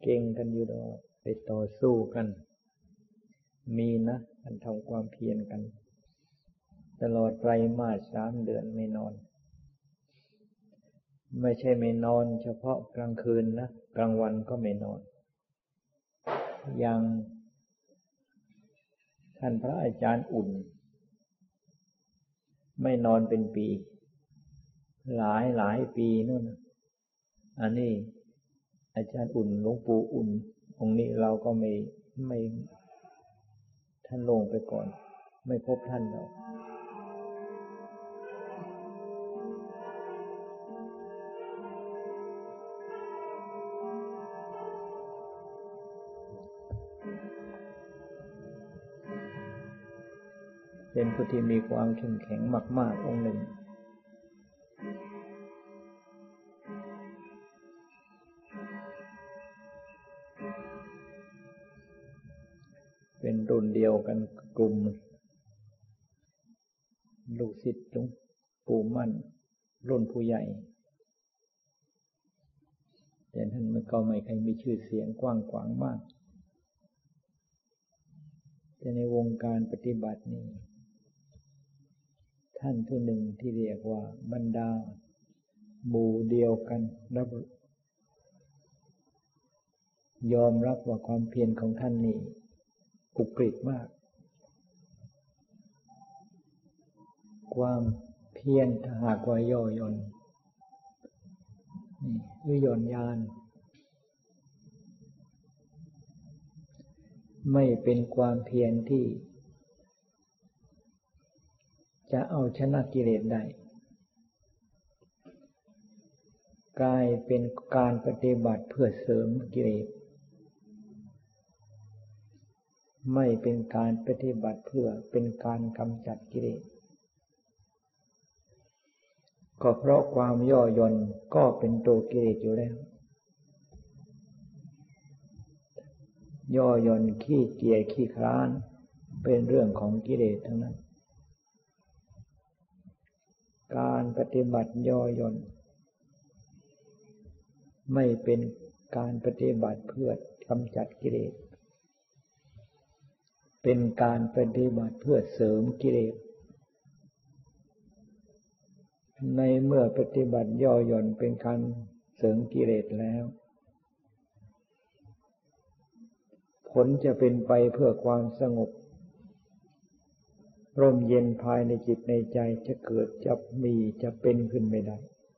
เก่งกันอยู่ดอกไปต่อสู้กันมีนะมันทำความเพียรกันตลอดไตรมาส3 เดือนไม่นอนไม่ใช่ไม่นอนเฉพาะกลางคืนนะกลางวันก็ไม่นอนอย่างท่านพระอาจารย์อุ่นไม่นอนเป็นปีหลายปีนู่นอันนี้อาจารย์อุ่นหลวงปู่อุ่นองค์นี้เราก็ไม่ท่านลงไปก่อนไม่พบท่านหรอกเป็นผู้ที่มีความเข้มแข็งมากๆองค์หนึ่งเป็นรุ่นเดียวกันกลุ่มลูกศิษย์หลวงปู่มั่นรุ่นผู้ใหญ่แต่ท่านก็ไม่เคยมีชื่อเสียงกว้างขวางมากแต่ในวงการปฏิบัตินี่ท่านผู้หนึ่งที่เรียกว่าบรรดาหมู่เดียวกันยอมรับว่าความเพียรของท่านนี่อุกฤษมากความเพียรถ้าหากว่าย่อหย่อนนี่หรือหย่อนยานไม่เป็นความเพียรที่จะเอาชนะกิเลสได้กลายเป็นการปฏิบัติเพื่อเสริมกิเลสไม่เป็นการปฏิบัติเพื่อเป็นการกำจัดกิเลสก็เพราะความย่อหย่อนก็เป็นตัวกิเลสอยู่แล้วย่อหย่อนขี้เกียจขี้คร้านเป็นเรื่องของกิเลสทั้งนั้นการปฏิบัติย่อหย่อนไม่เป็นการปฏิบัติเพื่อกำจัดกิเลสเป็นการปฏิบัติเพื่อเสริมกิเลสในเมื่อปฏิบัติย่อหย่อนเป็นการเสริมกิเลสแล้วผลจะเป็นไปเพื่อความสงบร่มเย็นภายในจิตในใจจะเกิดจะมีจะเป็นขึ้นไม่ได้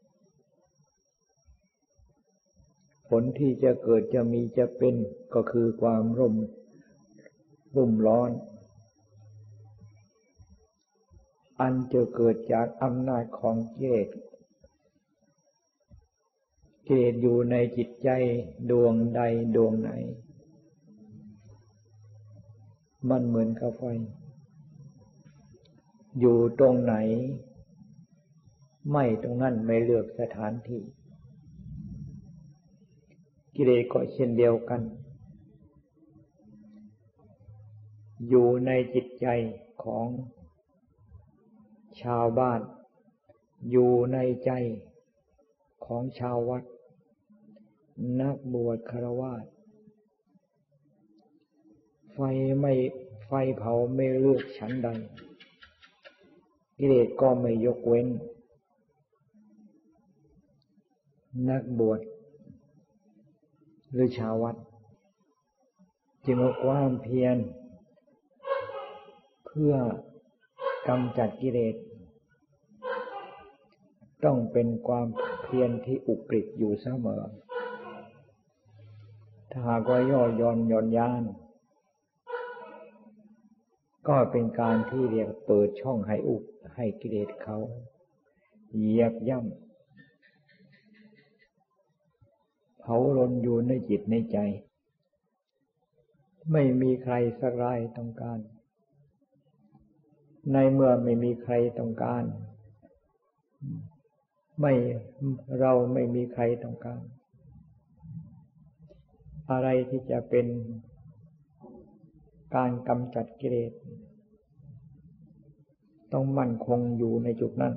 ผลที่จะเกิดจะมีจะเป็นก็คือความรุ่มร้อนอันจะเกิดจากอำนาจของกิเลสอยู่ในจิตใจดวงใดดวงไหนมันเหมือนกับไฟอยู่ตรงไหนไหม้ตรงนั้นไม่เลือกสถานที่กิเลสก็เช่นเดียวกันอยู่ในจิตใจของชาวบ้านอยู่ในใจของชาววัดนักบวชฆราวาสไฟเผาไม่เลือกชั้นใดกิเลสก็ไม่ยกเว้นนักบวชหรือชาววัดจึงเอาความเพียรเพื่อกำจัดกิเลสต้องเป็นความเพียรที่อุกฤษอยู่เสมอถ้าหากว่าย่อหย่อนหย่อนยานก็เป็นการที่เรียกเปิดช่องให้กิเลสเขาเหยียบย่ำเผาลนอยู่ในจิตในใจไม่มีใครสักรายต้องการในเมื่อไม่มีใครต้องการเราไม่มีใครต้องการอะไรที่จะเป็นการกำจัดกิเลสต้องมั่นคงอยู่ในจุดนั้น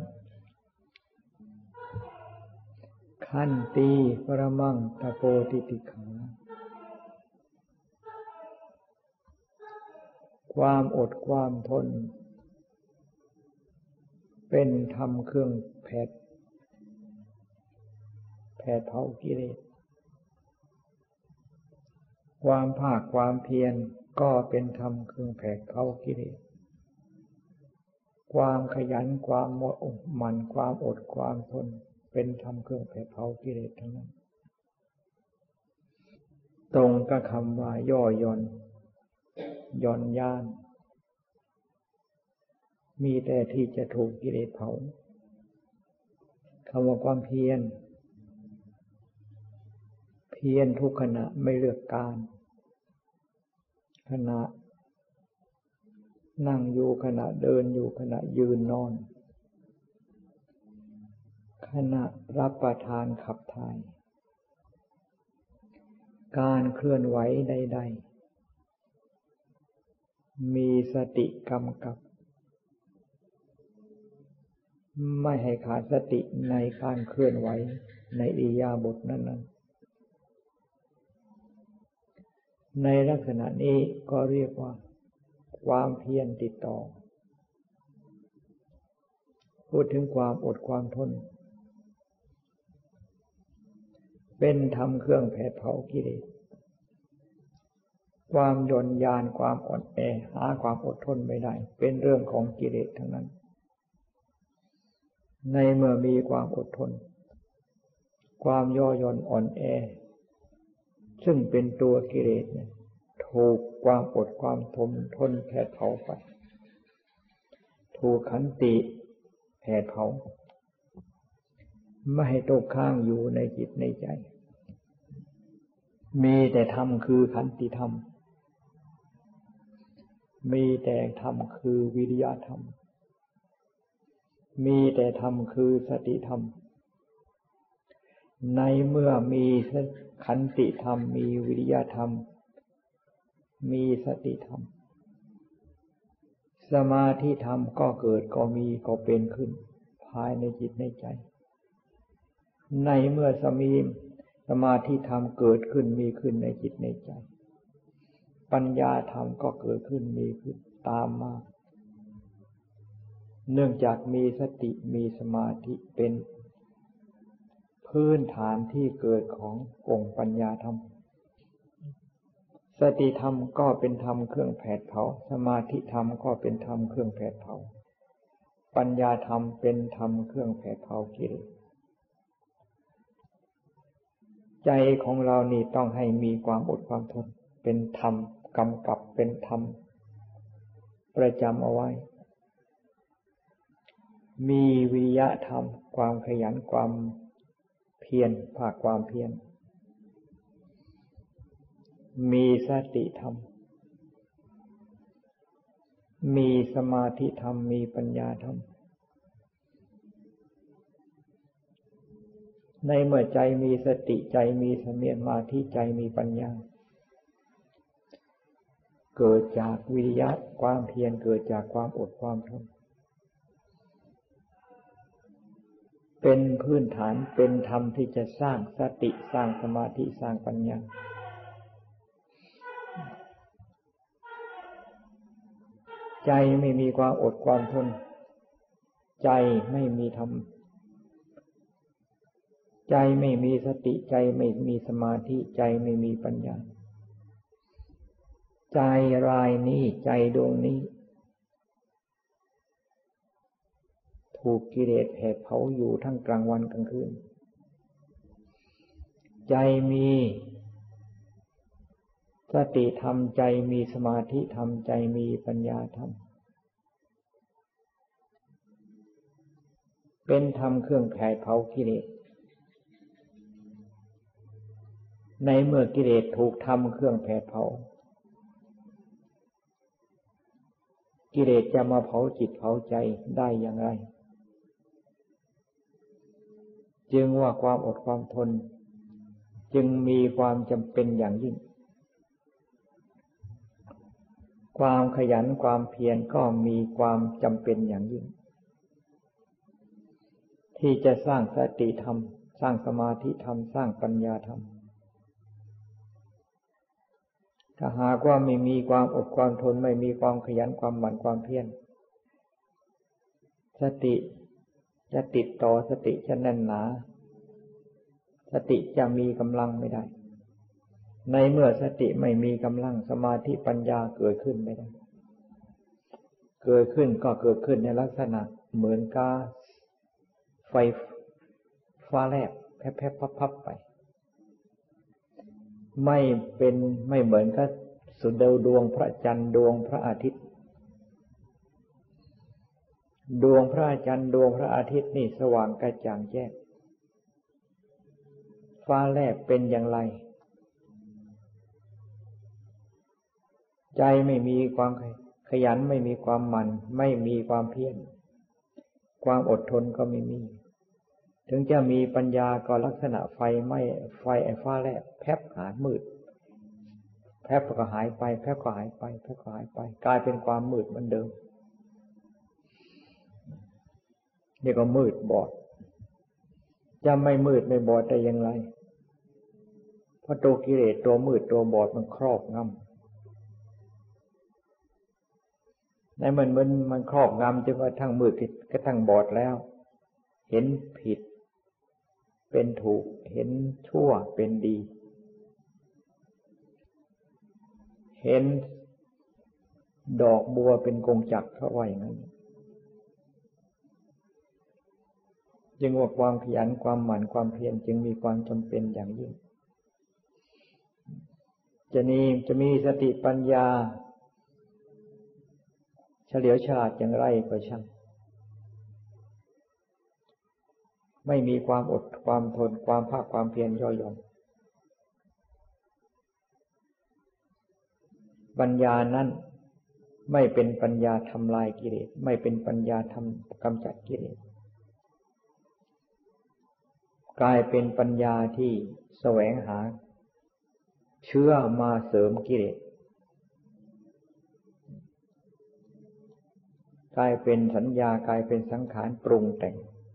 ขันติปรมังตโปติติขาความอดความทนเป็นธรรมเครื่องแผดเผากิเลสความภาคความเพียรก็เป็นธรรมเครื่องแผดเผากิเลสความขยันความหมั่นความอดความทนเป็นธรรมเครื่องแผดเผากิเลสทั้งนั้นตรงกับคำว่าย่อหย่อนย่านมีแต่ที่จะถูกกิเลสเผาคำว่าความเพียรทุกขณะไม่เลือกการขณะนั่งอยู่ขณะเดินอยู่ขณะยืนนอนขณะรับประทานขับถ่ายการเคลื่อนไหวใดๆมีสติกำกับไม่ให้ขาดสติในการเคลื่อนไหวในอิริยาบถนั้นๆในลักษณะนี้ก็เรียกว่าความเพียรติดต่อพูดถึงความอดความทนเป็นธรรมเครื่องแผดเผากิเลสความหย่อนยานความอ่อนแอหาความอดทนไม่ได้เป็นเรื่องของกิเลสทั้งนั้นในเมื่อมีความอดทนความย่อหย่อนอ่อนแอซึ่งเป็นตัวกิเลสถูกความอดความทนแผดเผาไปถูกขันติแผดเผาไม่ให้ตกค้างอยู่ในจิตในใจมีแต่ธรรมคือขันติธรรมมีแต่ธรรมคือวิริยะธรรมมีแต่ธรรมคือสติธรรมในเมื่อมีขันติธรรมมีวิริยะธรรมมีสติธรรมสมาธิธรรมก็เกิดก็มีก็เป็นขึ้นภายในจิตในใจในเมื่อสมาธิธรรมเกิดขึ้นมีขึ้นในจิตในใจปัญญาธรรมก็เกิดขึ้นมีขึ้นตามมาเนื่องจากมีสติมีสมาธิเป็นพื้นฐานที่เกิดขององค์ปัญญาธรรมสติธรรมก็เป็นธรรมเครื่องแผดเผาสมาธิธรรมก็เป็นธรรมเครื่องแผดเผาปัญญาธรรมเป็นธรรมเครื่องแผดเผากิเลสใจของเรานี่ต้องให้มีความอดความทนเป็นธรรมกำกับเป็นธรรมประจำเอาไว้มีวิริยะธรรมความขยันความเพียรภาคความเพียรมีสติธรรมมีสมาธิธรรมมีปัญญาธรรมในเมื่อใจมีสติใจมีสมาธิใจมีปัญญาเกิดจากวิริยะความเพียรเกิดจากความอดความทนเป็นพื้นฐานเป็นธรรมที่จะสร้างสติสร้างสมาธิสร้างปัญญาใจไม่มีความอดความทนใจไม่มีธรรมใจไม่มีสติใจไม่มีสมาธิใจไม่มีปัญญาใจรายนี้ใจดวงนี้ถูกกิเลสแผดเผาอยู่ทั้งกลางวันกลางคืนใจมีสติธรรมใจมีสมาธิธรรมใจมีปัญญาธรรมเป็นธรรมเครื่องแผดเผากิเลสในเมื่อกิเลสถูกธรรมเครื่องแผดเผากิเลสจะมาเผาจิตเผาใจได้อย่างไรจึงว่าความอดความทนจึงมีความจำเป็นอย่างยิ่งความขยันความเพียรก็มีความจำเป็นอย่างยิ่งที่จะสร้างสติธรรมสร้างสมาธิธรรมสร้างปัญญาธรรมถ้าหากว่าไม่มีความอดความทนไม่มีความขยันความหมั่นความเพียรสติจะติดต่อสติจะแน่นหนาสติจะมีกำลังไม่ได้ในเมื่อสติไม่มีกำลังสมาธิปัญญาเกิดขึ้นไม่ได้เกิดขึ้นก็เกิดขึ้นในลักษณะเหมือนกับไฟฟ้าแลบแพบๆพับๆไปไม่เหมือนกับสุดดวงพระจันทร์ดวงพระอาทิตย์ดวงพระจันทร์ดวงพระอาทิตย์นี่สว่างกระจ่างแจ้งฟ้าแลบเป็นอย่างไรใจไม่มีความขยันไม่มีความหมั่นไม่มีความเพียรความอดทนก็ไม่มีถึงจะมีปัญญาก็ลักษณะไฟฟ้าแลบแพบหายมืดแพบก็หายไปแพบก็หายไปแพบก็หายไปกลายเป็นความมืดเหมือนเดิมนี่ก็มืดบอดจะไม่มืดไม่บอดได้อย่างไรเพราะตัวกิเลสตัวมืดตัวบอดมันครอบงำในมันครอบงำจนกระทั่งมืดกระทั่งบอดแล้วเห็นผิดเป็นถูกเห็นชั่วเป็นดีเห็นดอกบัวเป็นกงจักรเขาว่าอย่างนั้นจึงว่าความขยันความหมั่นความเพียรจึงมีความจำเป็นอย่างยิ่งจะมีสติปัญญาเฉลียวฉลาดอย่างไรก็ช่างไม่มีความอดความทนความภาคความเพียรย่อหย่อนปัญญานั้นไม่เป็นปัญญาทำลายกิเลสไม่เป็นปัญญาทำกำจัดกิเลสกลายเป็นปัญญาที่แสวงหาเชื้อมาเสริมกิเลสกลายเป็นสัญญากลายเป็นสังขารปรุงแต่ง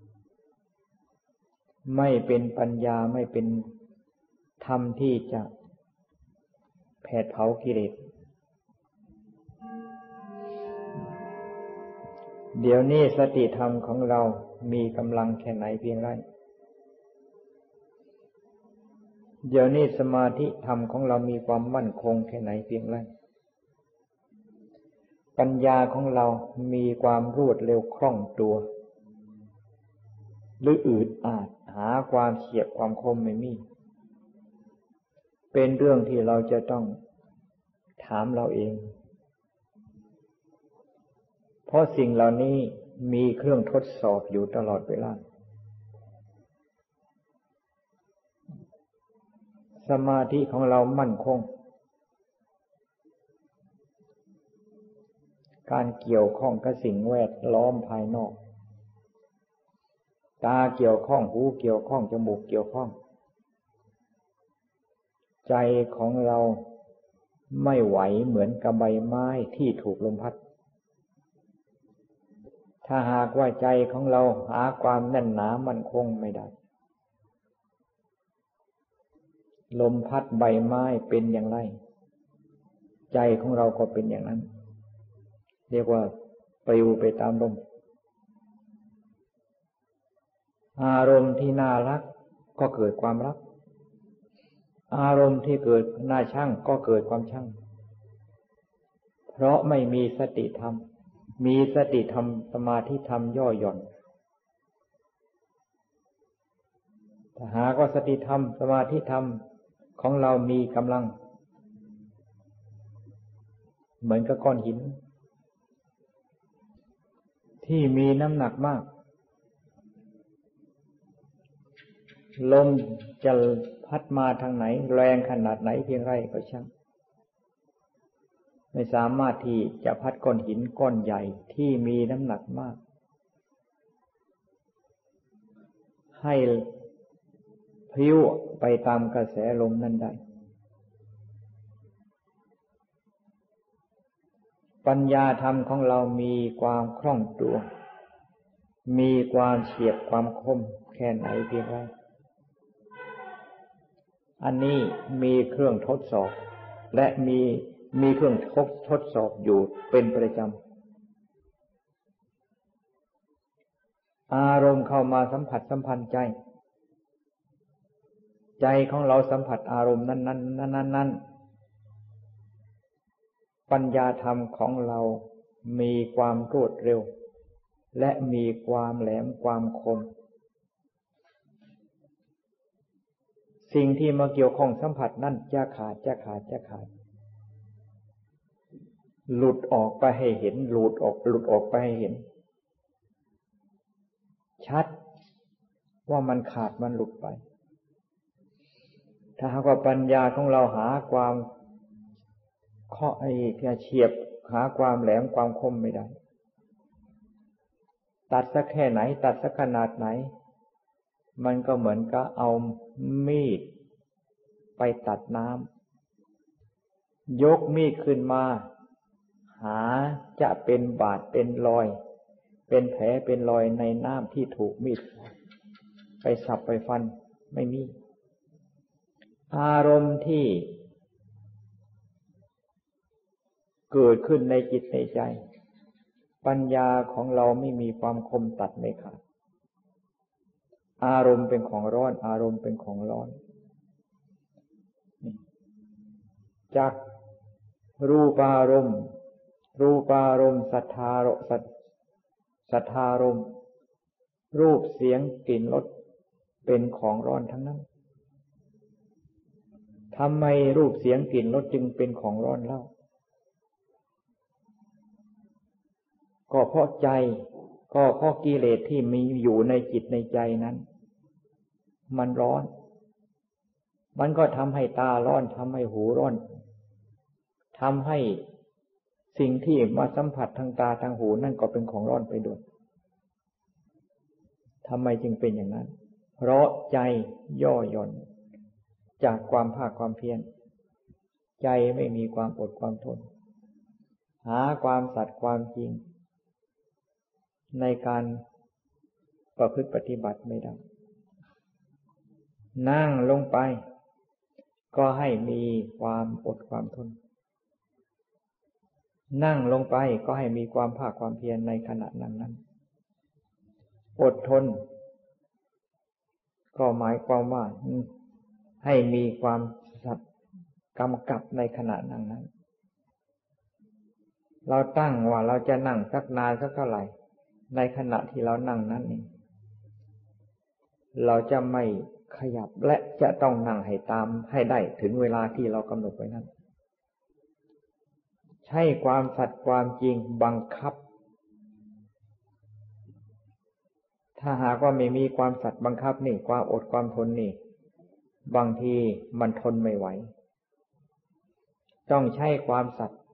ไม่เป็นปัญญาไม่เป็นธรรมที่จะแผดเผากิเลสเดี๋ยวนี้สติธรรมของเรามีกำลังแค่ไหนเพียงไรเดี๋ยวนี้สมาธิธรรมของเรามีความมั่นคงแค่ไหนเพียงไรปัญญาของเรามีความรวดเร็วคล่องตัวหรืออืดอาดหาความเฉียบความคมไม่มีเป็นเรื่องที่เราจะต้องถามเราเองเพราะสิ่งเหล่านี้มีเครื่องทดสอบอยู่ตลอดเวลาสมาธิของเรามั่นคงการเกี่ยวข้องกับสิ่งแวดล้อมภายนอกตาเกี่ยวข้องหูเกี่ยวข้องจมูกเกี่ยวข้องใจของเราไม่ไหวเหมือนกับใบไม้ที่ถูกลมพัดถ้าหากว่าใจของเราหาความแน่นหนามั่นคงไม่ได้ลมพัดใบไม้เป็นอย่างไรใจของเราก็เป็นอย่างนั้นเรียกว่าปลิวไปตามลมอารมณ์ที่น่ารักก็เกิดความรักอารมณ์ที่เกิดน่าชังก็เกิดความชังเพราะไม่มีสติธรรมมีสติธรรมสมาธิธรรมย่อหย่อนถ้าหากว่าสติธรรมสมาธิธรรมของเรามีกำลังเหมือนกับก้อนหินที่มีน้ำหนักมากลมจะพัดมาทางไหนแรงขนาดไหนเพียงไรก็ช่างไม่สามารถที่จะพัดก้อนหินก้อนใหญ่ที่มีน้ำหนักมากให้พลิ้วไปตามกระแสลมนั้นได้ปัญญาธรรมของเรามีความคล่องตัวมีความเฉียบความคมแค่ไหนเพียงไรอันนี้มีเครื่องทดสอบและมีเครื่องทดสอบอยู่เป็นประจำอารมณ์เข้ามาสัมผัสสัมพันธ์ใจของเราสัมผัสอารมณ์นั้นปัญญาธรรมของเรามีความรวดเร็วและมีความแหลมความคมสิ่งที่มาเกี่ยวข้องสัมผัสนั้นจะขาดหลุดออกไปให้เห็นหลุดออกไปให้เห็นชัดว่ามันขาดมันหลุดไปถ้าหากว่าปัญญาของเราหาความเฉียบหาความแหลมความคมไม่ได้ตัดสักแค่ไหนตัดสักขนาดไหนมันก็เหมือนกับเอามีดไปตัดน้ำยกมีดขึ้นมาหาจะเป็นบาดเป็นรอยเป็นแผลเป็นรอยในน้ำที่ถูกมีดไปสับไปฟันไม่มีอารมณ์ที่เกิดขึ้นในจิตในใจปัญญาของเราไม่มีความคมตัดไม่ขาดอารมณ์เป็นของร้อนอารมณ์เป็นของร้อนจากรูปารมณ์สัทธารมณ์รูปเสียงกลิ่นรสเป็นของร้อนทั้งนั้นทำไมรูปเสียงกลิ่นรสจึงเป็นของร้อนเล่าก็เพราะใจก็เพราะกิเลสที่มีอยู่ในจิตในใจนั้นมันร้อนมันก็ทำให้ตาร้อนทำให้หูร้อนทำให้สิ่งที่มาสัมผัสทางตาทางหูนั่นก็เป็นของร้อนไปด้วยทำไมจึงเป็นอย่างนั้นเพราะใจย่อหย่อนจากความภาคความเพียรใจไม่มีความอดความทนหาความสัตย์ความจริงในการประพฤติปฏิบัติไม่ได้นั่งลงไปก็ให้มีความอดความทนนั่งลงไปก็ให้มีความภาคความเพียรในขณะนั้นอดทนก็หมายความว่าให้มีความสัตย์กำกับในขณะนั้นเราตั้งว่าเราจะนั่งสักนานสักเท่าไหร่ในขณะที่เรานั่งนั้นนี่เราจะไม่ขยับและจะต้องนั่งให้ตามให้ได้ถึงเวลาที่เรากำหนดไว้นั้นใช้ความสัตย์ความจริงบังคับถ้าหากว่าไม่มีความสัตย์บังคับนี่ความอดความทนนี่บางทีมันทนไม่ไหวต้องใช้ความสัตย์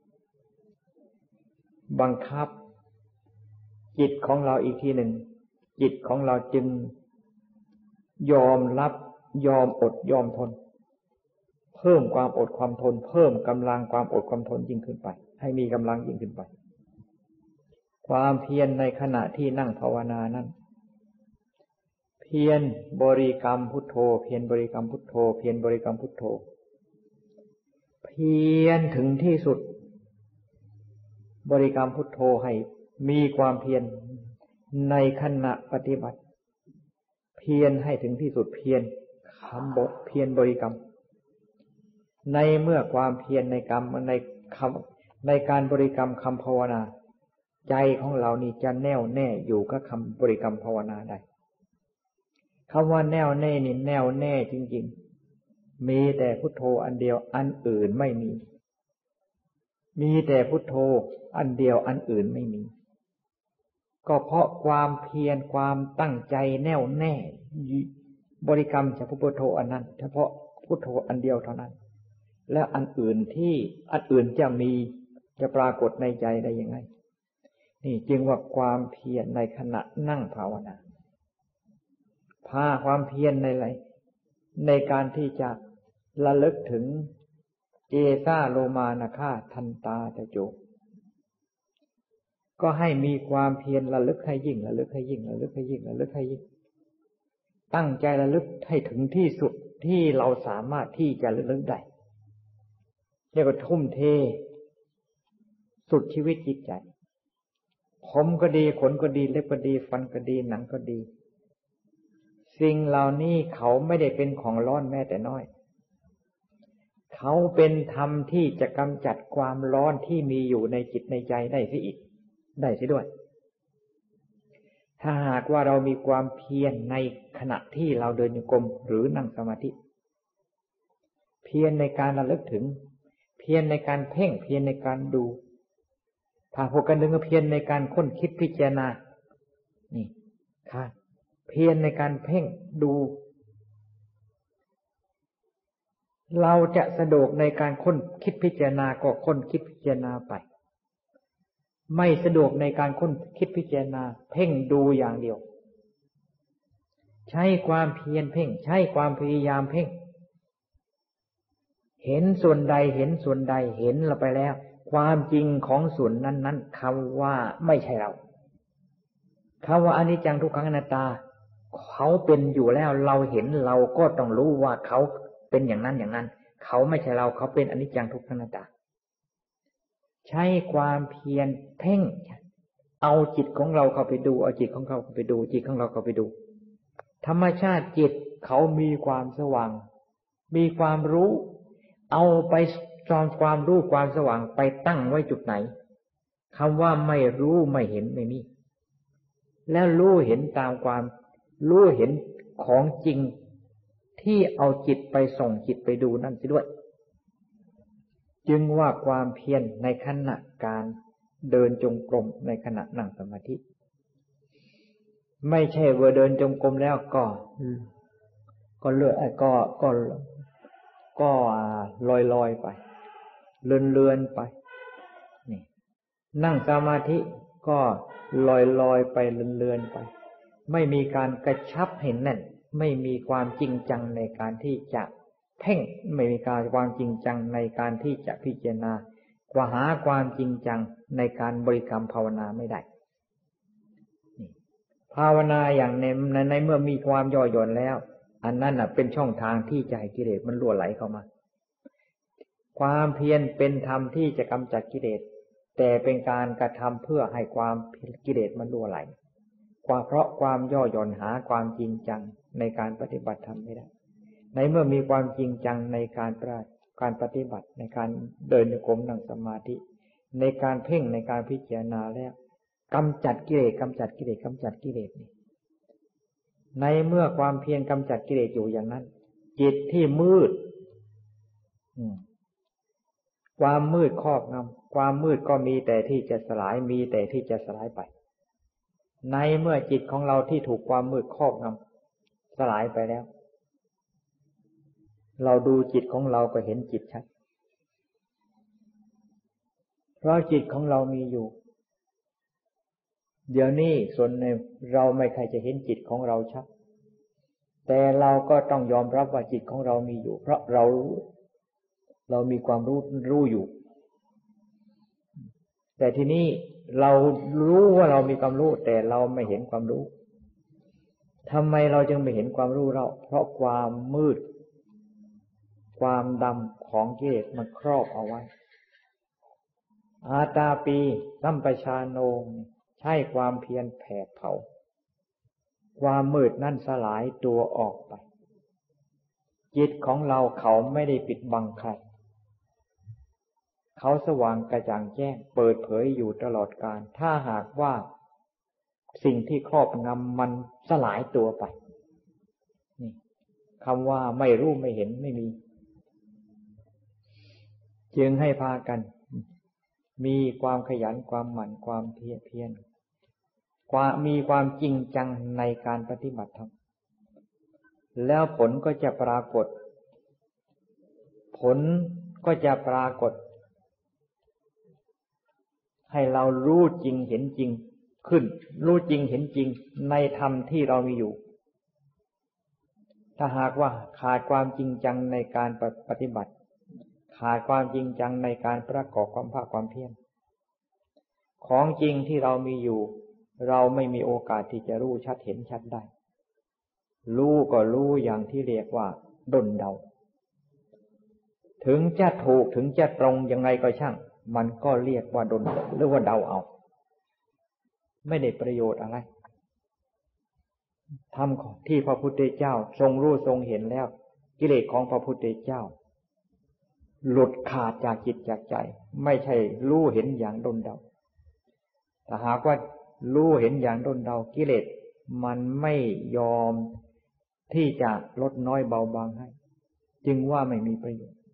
บังคับจิตของเราอีกทีหนึ่งจิตของเราจึงยอมรับยอมอดยอมทนเพิ่มความอดความทนเพิ่มกำลังความอดความทนยิ่งขึ้นไปให้มีกำลังยิ่งขึ้นไปความเพียรในขณะที่นั่งภาวนานั้นเพียรบริกรรมพุทโธเพียรบริกรรมพุทโธเพียรบริกรรมพุทโธเพียรถึงที่สุดบริกรรมพุทโธให้มีความเพียรในขณะปฏิบัติเพียรให้ถึงที่สุดเพียรคำบทเพียรบริกรรมในเมื่อความเพียรในการบริกรรมคำภาวนาใจของเรานี่จะแน่วแน่อยู่กับคำบริกรรมภาวนาได้คำว่าแน่วแน่นี่แน่วแน่จริงๆมีแต่พุทโธอันเดียวอันอื่นไม่มีแต่พุทโธอันเดียวอันอื่นไม่มีก็เพราะความเพียรความตั้งใจแน่วแน่บริกรรมเฉพาะพุทโธอันนั้นเฉพาะพุทโธอันเดียวเท่านั้นแล้วอันอื่นจะปรากฏในใจได้ยังไงนี่จึงว่าความเพียรในขณะนั่งภาวนาพาความเพียรในการที่จะระลึกถึงเอสาโลมานะฆาทันตาตะโจก็ให้มีความเพียรระลึกให้ยิ่งระลึกให้ยิ่งระลึกให้ยิ่งระลึกให้ยิ่งตั้งใจระลึกให้ถึงที่สุดที่เราสามารถที่จะระลึกได้เรียกว่าทุ่มเทสุดชีวิตจิตใจผมก็ดีขนก็ดีเล็บก็ดีฟันก็ดีหนังก็ดีสิ่งเหล่านี้เขาไม่ได้เป็นของร้อนแม้แต่น้อยเขาเป็นธรรมที่จะกำจัดความร้อนที่มีอยู่ในจิตในใจได้เสียอีกได้เสียด้วยถ้าหากว่าเรามีความเพียรในขณะที่เราเดินโยกมหรือนั่งสมาธิเพียรในการระลึกถึงเพียรในการเพ่งเพียรในการดูถ้าพวกกันนึงก็เพียรในการค้นคิดพิจารณานี่ค่ะเพียรในการเพ่งดูเราจะสะดวกในการค้นคิดพิจารณาก็ค้นคิดพิจารณาไปไม่สะดวกในการค้นคิดพิจารณาเพ่งดูอย่างเดียวใช้ความเพียรเพ่งใช้ความพยายามเพ่งเห็นส่วนใดเห็นส่วนใดเห็นเราไปแล้วความจริงของส่วนนั้นๆคำว่าไม่ใช่เราคำว่าอนิจจังทุกขังอนัตตาเขาเป็นอยู่แล้วเราเห็นเราก็ต้องรู้ว่าเขาเป็นอย่างนั้นอย่างนั้นเขาไม่ใช่เราเขาเป็นอนิจจังทุกขังอนัตตาใช้ความเพียรเพ่งเอาจิตของเราเข้าไปดูเอาจิตของเราเข้าไปดูจิตของเราเข้าไปดูธรรมชาติจิตเขามีความสว่างมีความรู้เอาไปจอมความรู้ความสว่างไปตั้งไว้จุดไหนคำว่าไม่รู้ไม่เห็นไม่มีแล้วรู้เห็นตามความรู้เห็นของจริงที่เอาจิตไปส่งจิตไปดูนั่นสิด้วยจึงว่าความเพียรในขณะการเดินจงกรมในขณะนั่งสมาธิไม่ใช่ว่าเดินจงกรมแล้วก็เลื่อนก็ลอยไปเลื่อนไปนี่นั่งสมาธิก็ลอยไปเลื่อนไปไม่มีการกระชับให้แน่นไม่มีความจริงจังในการที่จะเพ่งไม่มีความจริงจังในการที่จะพิจารณากว่าหาความจริงจังในการบริกรรมภาวนาไม่ได้ภาวนาอย่างในเมื่อมีความย่อหย่อนแล้วอันนั้นเป็นช่องทางที่จะให้กิเลสมันรั่วไหลเข้ามาความเพียรเป็นธรรมที่จะกำจัดกิเลสแต่เป็นการกระทำเพื่อให้ความกิเลสมันรั่วไหลเพราะความย่อหย่อนหาความจริงจังในการปฏิบัติธรรมไม่ได้ในเมื่อมีความจริงจังในการปฏิบัติในการเดินโยกมนั่งสมาธิในการเพ่งในการพิจารณาแล้วกำจัดกิเลสนี่ในเมื่อความเพียรกำจัดกิเลสอยู่อย่างนั้นจิตที่มืดความมืดครอบงำความมืดก็มีแต่ที่จะสลายมีแต่ที่จะสลายไปในเมื่อจิตของเราที่ถูกความมืดครอบงำสลายไปแล้วเราดูจิตของเราก็เห็นจิตชัดเพราะจิตของเรามีอยู่เดี๋ยวนี้ส่วนหนึ่งเราไม่ใครจะเห็นจิตของเราชัดแต่ก็ต้องยอมรับว่าจิตของเรามีอยู่เพราะเรามีความรู้อยู่แต่ทีนี้เรารู้ว่าเรามีความรู้แต่เราไม่เห็นความรู้ทำไมเราจึงไม่เห็นความรู้เราเพราะความมืดความดำของกิเลสมันครอบเอาไว้อาตาปีสัมปชาโนใช้ความเพียรแผดเผาความมืดนั่นสลายตัวออกไปจิตของเราเขาไม่ได้ปิดบังใครเขาสว่างกระจ่างแจ้งเปิดเผยอยู่ตลอดกาลถ้าหากว่าสิ่งที่ครอบงำมันสลายตัวไปนี่คำว่าไม่รู้ไม่เห็นไม่มีจึงให้พากันมีความขยันความหมั่นความเพียรมีความจริงจังในการปฏิบัติธรรมแล้วผลก็จะปรากฏให้เรารู้จริงเห็นจริงขึ้นรู้จริงเห็นจริงในธรรมที่เรามีอยู่ถ้าหากว่าขาดความจริงจังในการปฏิบัติขาดความจริงจังในการประกอบความภาคความเพียรของจริงที่เรามีอยู่เราไม่มีโอกาสที่จะรู้ชัดเห็นชัดได้รู้ก็รู้อย่างที่เรียกว่าด้นเดาถึงจะถูกถึงจะตรงยังไงก็ช่างมันก็เรียกว่าดลหรือว่าเดาเอาไม่ได้ประโยชน์อะไรธรรมที่พระพุทธเจ้าทรงรู้ทรงเห็นแล้วกิเลสของพระพุทธเจ้าหลุดขาดจากจิตจากใจไม่ใช่รู้เห็นอย่างดลเดาถ้าหากว่ารู้เห็นอย่างดลเดากิเลสมันไม่ยอมที่จะลดน้อยเบาบางให้จึงว่าไม่มีประโยชน์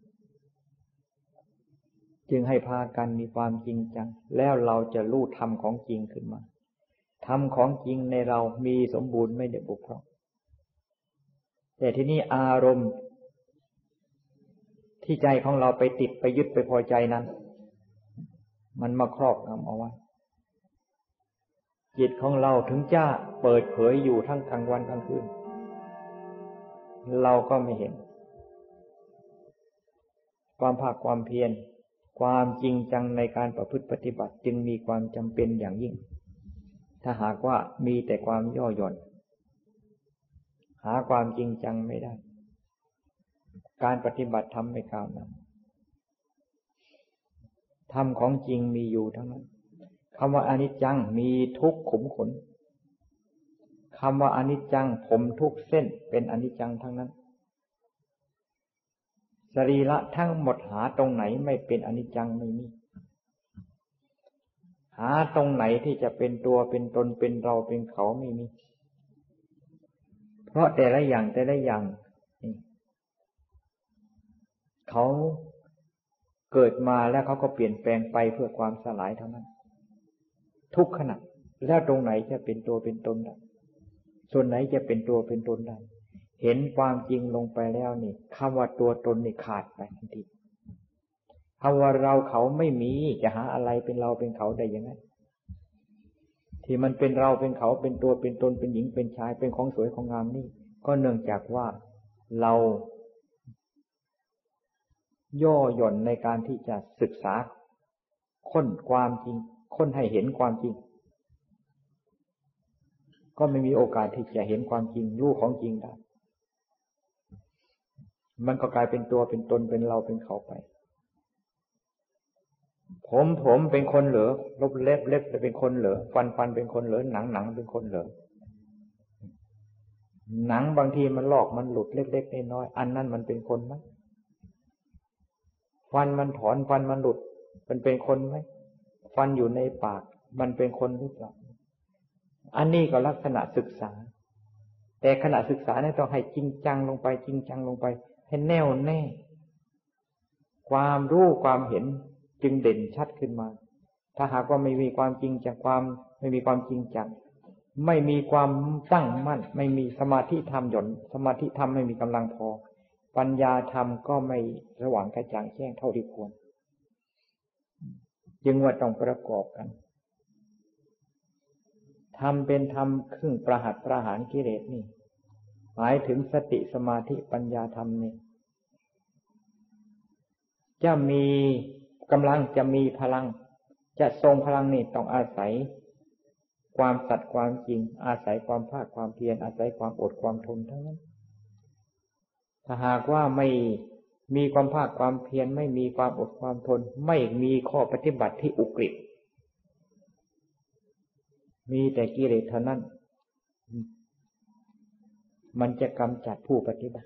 จึงให้พากันมีความจริงจังแล้วเราจะรู้ธรรมของจริงขึ้นมาธรรมของจริงในเรามีสมบูรณ์ไม่ได้บกพร่องแต่ที่นี่อารมณ์ที่ใจของเราไปติดไปยึดไปพอใจนั้นมันมาครอบงำเอาไว้จิตของเราถึงจะเปิดเผยอยู่ทั้งกลางวันกลางคืนเราก็ไม่เห็นความภาคความเพียรความจริงจังในการประพฤติปฏิบัติจึงมีความจำเป็นอย่างยิ่งถ้าหากว่ามีแต่ความย่อหย่อนหาความจริงจังไม่ได้การปฏิบัติธรรมไม่ก้าวหน้าธรรมของจริงมีอยู่ทั้งนั้นคำว่าอนิจจังมีทุกข์ขุมขนคำว่าอนิจจังผมทุกเส้นเป็นอนิจจังทั้งนั้นสรีระทั้งหมดหาตรงไหนไม่เป็นอนิจจังไม่มีหาตรงไหนที่จะเป็นตัวเป็นตนเป็นเราเป็นเขาไม่มีเพราะแต่ละอย่างแต่ละอย่างเขาเกิดมาแล้วเขาก็เปลี่ยนแปลงไปเพื่อความสลายเท่านั้นทุกขณะแล้วตรงไหนจะเป็นตัวเป็นตนได้ส่วนไหนจะเป็นตัวเป็นตนได้เห็นความจริงลงไปแล้วนี่คำว่าตัวตนนี่ขาดไปทันทีคำว่าเราเขาไม่มีจะหาอะไรเป็นเราเป็นเขาได้ยังไงที่มันเป็นเราเป็นเขาเป็นตัวเป็นตนเป็นหญิงเป็นชายเป็นของสวยของงามนี่ก็เนื่องจากว่าเราย่อหย่อนในการที่จะศึกษาค้นความจริงค้นให้เห็นความจริงก็ไม่มีโอกาสที่จะเห็นความจริงรู้ของจริงได้มันก็กลายเป็นตัวเป็นตนเป็นเราเป็นเขาไปผมเป็นคนเหรอลบเล็บเป็นคนเหรอฟันเป็นคนเหรอหนังเป็นคนเหรอหนังบางทีมันลอกมันหลุดเล็กๆน้อยๆอันนั้นมันเป็นคนไหมฟันมันถอนฟันมันหลุดมันเป็นคนไหมฟันอยู่ในปากมันเป็นคนหรือเปล่าอันนี้ก็ลักษณะศึกษาแต่ขณะศึกษาเนี่ยต้องให้จริงจังลงไปจริงจังลงไปให้แน่วแน่ความรู้ความเห็นจึงเด่นชัดขึ้นมาถ้าหากว่าไม่มีความจริงจังไม่มีความจริงจังไม่มีความตั้งมั่นไม่มีสมาธิธรรมหย่อนสมาธิธรรมไม่มีกำลังพอปัญญาธรรมก็ไม่สว่างกระจ่างแจ้งเท่าที่ควรจึงว่าต้องประกอบกันธรรมเป็นธรรมครึ่งประหัตประหารกิเลสนี่หมายถึงสติสมาธิปัญญาธรรมนี่จะมีกำลังจะมีพลังจะทรงพลังนี่ต้องอาศัยความสัตย์ความจริงอาศัยความภาคความเพียรอาศัยความอดความทนทั้งนั้นถ้าหากว่าไม่มีความภาคความเพียรไม่มีความอดความทนไม่มีข้อปฏิบัติที่อุกฤษมีแต่กิเลสเท่านั้นมันจะกำจัดผู้ปฏิบัติ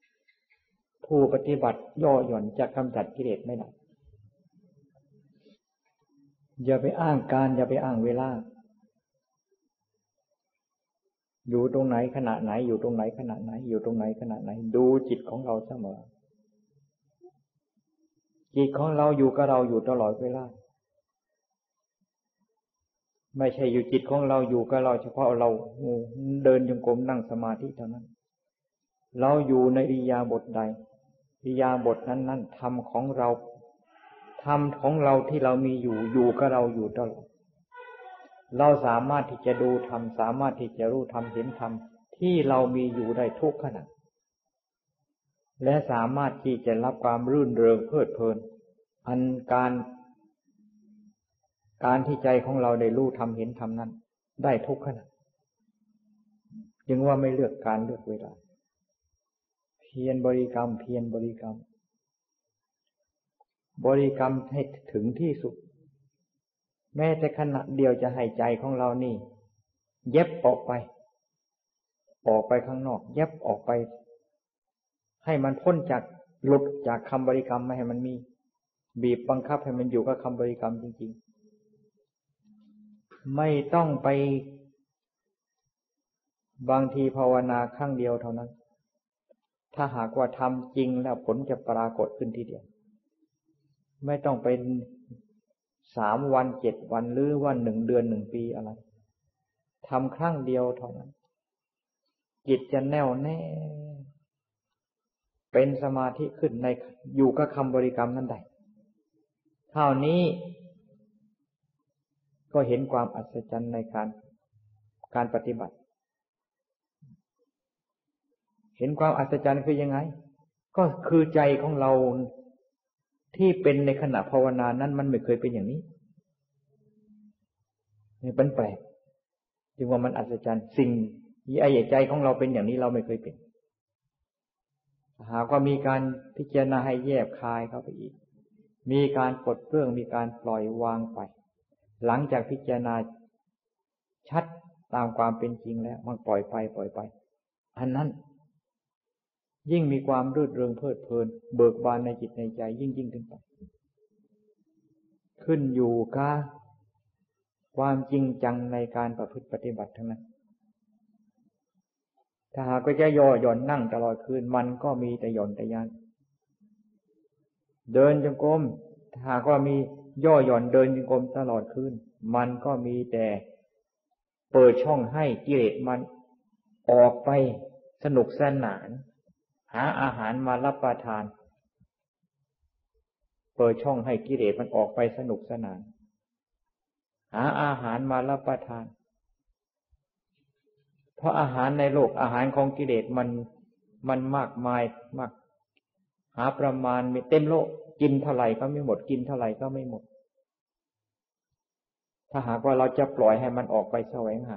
ย่อหย่อนจะกำจัดกิเลสไม่ได้อย่าไปอ้างการอย่าไปอ้างเวลาอยู่ตรงไหนขณะไหนอยู่ตรงไหนขณะไหนอยู่ตรงไหนขณะไหนดูจิตของเราเสมอจิตของเราอยู่กับเราอยู่ตลอดเวลาไม่ใช่อยู่จิตของเราอยู่กับเราเฉพาะเราเดินจงกรมนั่งสมาธิเท่านั้นเราอยู่ในอิริยาบถใดอิริยาบถนั้นธรรมของเราที่เรามีอยู่กับเราอยู่ตลอดเราสามารถที่จะดูธรรมสามารถที่จะรู้ธรรมเห็นธรรมที่เรามีอยู่ได้ทุกขณะและสามารถที่จะรับความรื่นเริงเพลิดเพลินอันการที่ใจของเราได้รู้ธรรมเห็นธรรมนั้นได้ทุกขณะจึงว่าไม่เลือกการเลือกเวลาเพียรบริกรรมบริกรรมให้ถึงที่สุดแม้แต่ขณะเดียวจะให้ใจของเรานี่เย็บออกไปข้างนอกเย็บออกไปให้มันพ้นจากหลุดจากคำบริกรรมไม่ให้มันมีบีบบังคับให้มันอยู่กับคำบริกรรมจริงๆไม่ต้องไปบางทีภาวนาครั้งเดียวเท่านั้นถ้าหากว่าทำจริงแล้วผลจะปรากฏขึ้นทีเดียวไม่ต้องเป็น3 วัน7 วันหรือว่า1 เดือน1 ปีอะไรทำครั้งเดียวเท่านั้นจิตจะแน่วแน่เป็นสมาธิขึ้นในอยู่กับคำบริกรรมนั้นได้เท่านี้ก็เห็นความอัศจรรย์ในการปฏิบัติเห็นความอัศจรรย์คือยังไงก็คือใจของเราที่เป็นในขณะภาวนานั้นมันไม่เคยเป็นอย่างนี้นี่เป็นแปลกจึงว่ามันอัศจรรย์สิ่งไอ้ใจของเราเป็นอย่างนี้เราไม่เคยเป็นหากว่ามีการพิจารณาให้แยบคายเข้าไปอีกมีการปลดเปลื้องมีการปล่อยวางไปหลังจากพิจารณาชัดตามความเป็นจริงแล้วมันปล่อยไปอันนั้นยิ่งมีความรื่นเริงเพลิดเพลินเบิกบานในจิตในใจยิ่งขึ้นไปขึ้นอยู่กับความจริงจังในการประพฤติปฏิบัติทั้งนั้นถ้าหากก็จะย่อหย่อนนั่งตลอดคืนมันก็มีแต่หย่อนแต่ยานเดินจงกรมถ้าหากว่ามีย่อหย่อนเดินจงกรมตลอดคืนมันก็มีแต่เปิดช่องให้กิเลสมันออกไปสนุกสนานหาอาหารมารับประทานเปิดช่องให้กิเลสมันออกไปสนุกสนานหาอาหารมารับประทานเพราะอาหารในโลกอาหารของกิเลสมันมากมายมากหาประมาณไม่เต็มโลกกินเท่าไหร่ก็ไม่หมดกินเท่าไหร่ก็ไม่หมดถ้าหากว่าเราจะปล่อยให้มันออกไปแสวงหา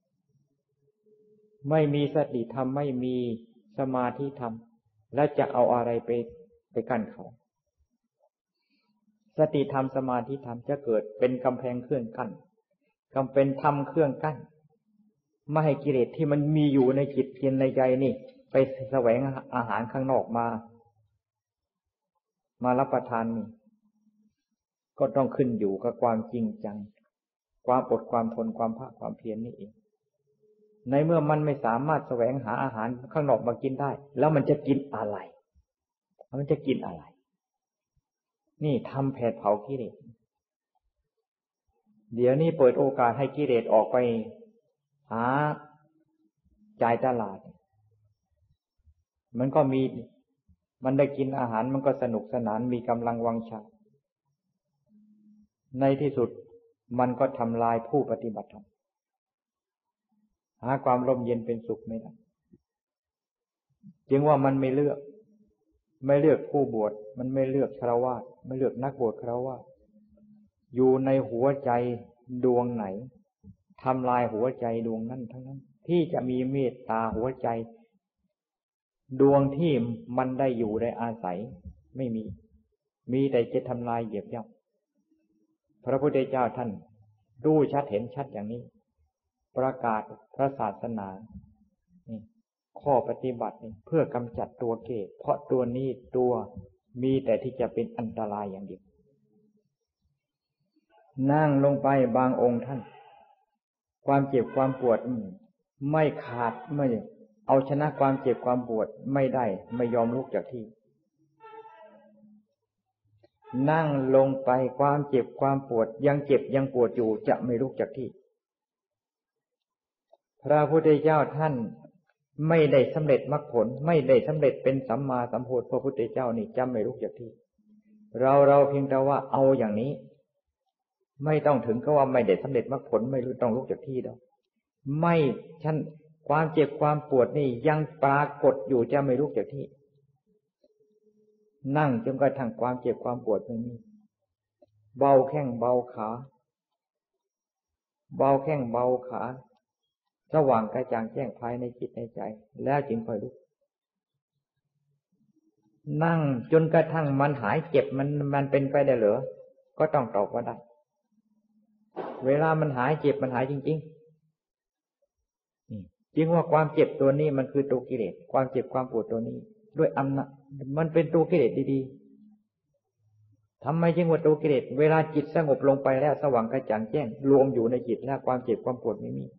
ไม่มีสติธรรมไม่มีสมาธิธรรมแล้วจะเอาอะไรไปกั้นเขาสติธรรมสมาธิธรรมจะเกิดเป็นกำแพงเครื่องกั้นเป็นธรรมเครื่องกั้นไม่ให้กิเลสที่มันมีอยู่ในจิตในใจนี่ไปแสวงอาหารข้างนอกมารับประทานนี่ก็ต้องขึ้นอยู่กับความจริงจังความอดความทนความภาคความเพียรนี่เองในเมื่อมันไม่สามารถแสวงหาอาหารข้างนอกมากินได้แล้วมันจะกินอะไรนี่ทำแผดเผากิเลสเดี๋ยวนี้เปิดโอกาสให้กิเลสออกไปหาจ่ายตลาดมันได้กินอาหารมันก็สนุกสนานมีกำลังวังชาในที่สุดมันก็ทำลายผู้ปฏิบัติธรรมหาความร่มเย็นเป็นสุขไม่ได้จึงว่ามันไม่เลือกผู้บวชมันไม่เลือกฆราวาสไม่เลือกนักบวชฆราวาสอยู่ในหัวใจดวงไหนทำลายหัวใจดวงนั้นทั้งนั้นที่จะมีเมตตาหัวใจดวงที่มันได้อยู่ได้อาศัยไม่มีแต่จะทำลายเหยียบย่ำพระพุทธเจ้าท่านรู้ชัดเห็นชัดอย่างนี้ประกาศพระศาสนาข้อปฏิบัติเพื่อกำจัดตัวเกศเพราะตัวนี้ตัวมีแต่ที่จะเป็นอันตรายอย่างเดียวนั่งลงไปบางองค์ท่านความเจ็บความปวดไม่ขาดไม่เอาชนะความเจ็บความปวดไม่ได้ไม่ยอมลุกจากที่นั่งลงไปความเจ็บความปวดยังเจ็บยังปวดอยู่จะไม่ลุกจากที่พระพุทธเจ้าท่านไม่ได้สำเร็จมรรคผลไม่ได้สำเร็จเป็นสัมมาสัมโพธิพระพุทธเจ้านี่จะไม่ลุกจากที่เราเพียงแต่ว่าเอาอย่างนี้ไม่ต้องถึงก็ว่าไม่ได้สำเร็จมรรคผลไม่ต้องลุกจากที่ดอกไม่ฉันความเจ็บความปวดนี่ยังปรากฏอยู่จะไม่ลุกจากที่นั่งจนกระทั่งความเจ็บความปวดไม่มีเบาแข้งเบาขาสว่างกระจ่างแจ้งภายในจิตในใจแล้วจึงค่อยลุกนั่งจนกระทั่งมันหายเจ็บมันเป็นไปได้เหรอก็ต้องตอบว่าได้เวลามันหายเจ็บมันหายจริงๆจริงว่าความเจ็บตัวนี้มันคือตัวกิเลสความเจ็บความปวดตัวนี้ด้วยอำนาจมันเป็นตัวกิเลสดีๆทำไมจึงว่าตัวกิเลสเวลาจิตสงบลงไปแล้วสว่างกระจ่างแจ้งรวมอยู่ในจิตแล้วความเจ็บความปวดไม่มี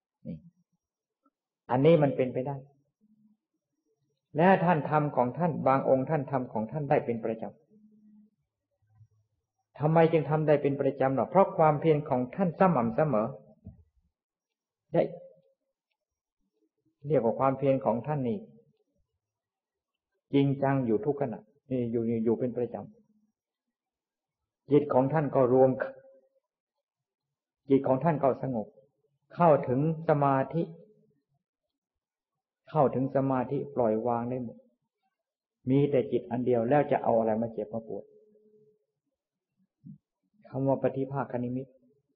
อันนี้มันเป็นไปได้และท่านทำของท่านบางองค์ท่านทำของท่านได้เป็นประจำทำไมจึงทำได้เป็นประจำหรอเพราะความเพียรของท่านสม่ำเสมอได้เรียกว่าความเพียรของท่านนี่จริงจังอยู่ทุกขณะนี่อยู่เป็นประจำจิตของท่านก็รวมจิตของท่านก็สงบเข้าถึงสมาธิปล่อยวางได้หมดมีแต่จิตอันเดียวแล้วจะเอาอะไรมาเจ็บมาปวดคำว่าปฏิภาคนิมิต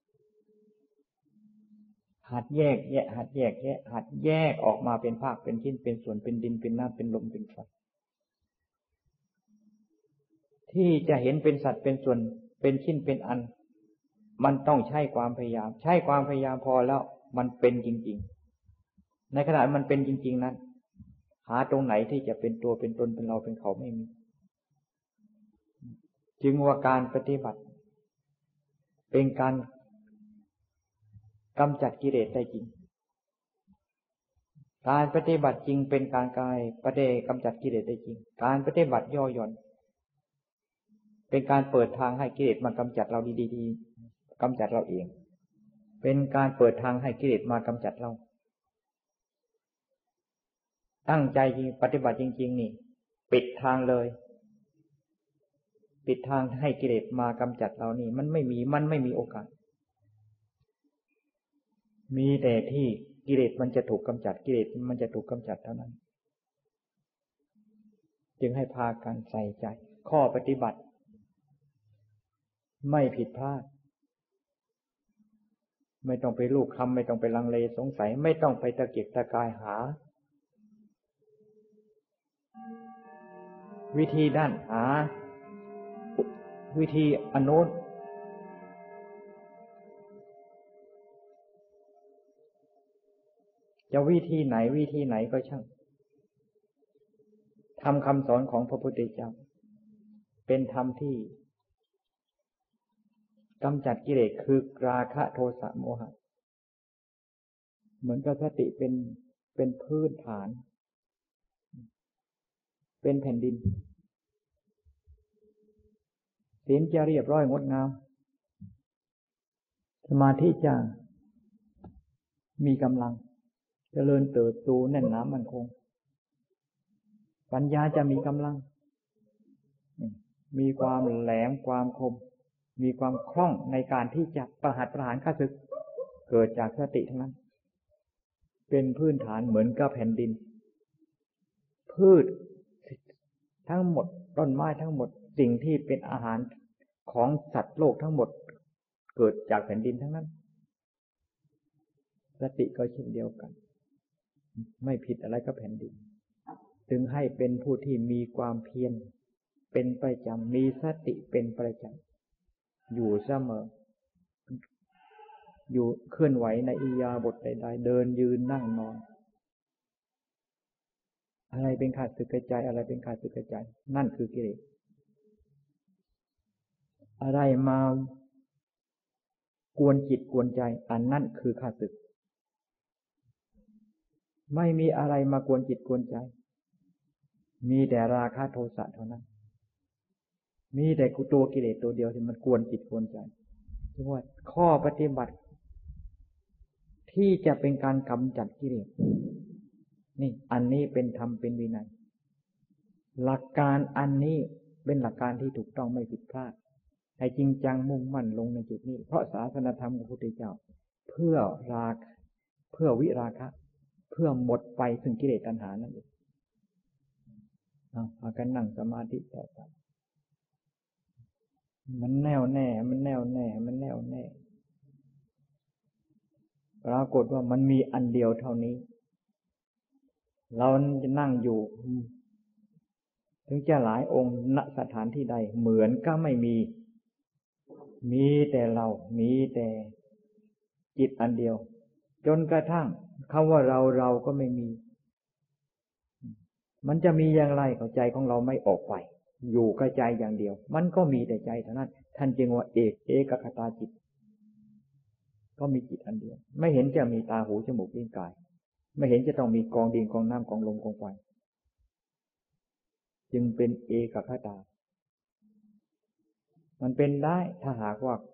หัดแยกแยะหัดแยกออกมาเป็นภาคเป็นชิ้นเป็นส่วนเป็นดินเป็นน้ำเป็นลมเป็นไฟที่จะเห็นเป็นสัตว์เป็นส่วนเป็นชิ้นเป็นอันมันต้องใช้ความพยายามพอแล้วมันเป็นจริงๆในขณะมันเป็นจริงๆนั้นหาตรงไหนที่จะเป็นตัวเป็นตนเป็นเราเป็นเขาไม่มีจึงว่าการปฏิบัติเป็นการกำจัดกิเลสได้จริงการปฏิบัติจริงเป็นการกำจัดกิเลสได้จริงการปฏิบัติย่อหย่อนเป็นการเปิดทางให้กิเลสมากำจัดเราดีๆกำจัดเราเองเป็นการเปิดทางให้กิเลสมากำจัดเราตั้งใจจริงปฏิบัติจริงๆนี่ปิดทางเลยปิดทางให้กิเลสมากำจัดเรานี่มันไม่มีโอกาสมีแต่ที่กิเลสมันจะถูกกำจัดกิเลสมันจะถูกกำจัดเท่านั้นจึงให้พากันใส่ใจข้อปฏิบัติไม่ผิดพลาดไม่ต้องไปลูกคำไม่ต้องไปลังเลสงสัยไม่ต้องไปตะเกียกตะกายหาวิธีด้านหาวิธีอโนนจะวิธีไหนก็ช่างธรรมคำสอนของพระพุทธเจ้าเป็นธรรมที่กำจัดกิเลสคือราคะโทสะโมหะเหมือนกับสติเป็นพื้นฐานเป็นแผ่นดินศีลจะเรียบร้อยงดงามสมาธิจะมีกำลังเจริญเติบโตแน่นหนามั่นคงปัญญาจะมีกำลังมีความแหลมความคมมีความคล่องในการที่จะประหารข้าศึกเกิดจากสติทั้งนั้นเป็นพื้นฐานเหมือนกับแผ่นดินพืชทั้งหมดต้นไม้ทั้งหมดสิ่งที่เป็นอาหารของสัตว์โลกทั้งหมดเกิดจากแผ่นดินทั้งนั้นสติก็เช่นเดียวกันไม่ผิดอะไรกับแผ่นดินจึงให้เป็นผู้ที่มีความเพียรเป็นประจำมีสติเป็นประจำอยู่เสมออยู่เคลื่อนไหวในอิริยาบถใดๆเดินยืนนั่งนอนอะไรเป็นข้าศึกกระจายอะไรเป็นข้าศึกกระจายนั่นคือกิเลสอะไรมากวนจิตกวนใจอันนั้นคือข้าศึกไม่มีอะไรมากวนจิตกวนใจมีแต่ราคะโทสะเท่านั้นมีแต่ตัวกิเลสตัวเดียวที่มันกวนจิตกวนใจเพราะว่าข้อปฏิบัติที่จะเป็นการกำจัดกิเลสนี่อันนี้เป็นธรรมเป็นวินัยหลักการอันนี้เป็นหลักการที่ถูกต้องไม่ผิดพลาดให้จริงจังมุ่งมั่นลงในจุดนี้เพราะศาสนธรรมของพระพุทธเจ้าเพื่อวิราคะเพื่อหมดไปซึ่งกิเลสตัณหานั่นเองพากันนั่งสมาธิต่อไปมันแน่วแน่ปรากฏว่ามันมีอันเดียวเท่านี้เราจะนั่งอยู่ถึงจะหลายองค์ณสถานที่ใดเหมือนก็ไม่มีแต่เรามีแต่จิตอันเดียวจนกระทั่งคำว่าเราก็ไม่มีมันจะมีอย่างไรเข้าใจของเราไม่ออกไปอยู่กับใจอย่างเดียวมันก็มีแต่ใจเท่านั้นท่านจึงว่าเอกคตาจิตก็มีจิตอันเดียวไม่เห็นจะมีตาหูจมูกลิ้นกายไม่เห็นจะต้องมีกองดินกองน้ำกองลมกองไฟจึงเป็นเอกคตามันเป็นได้ถ้าหากว่า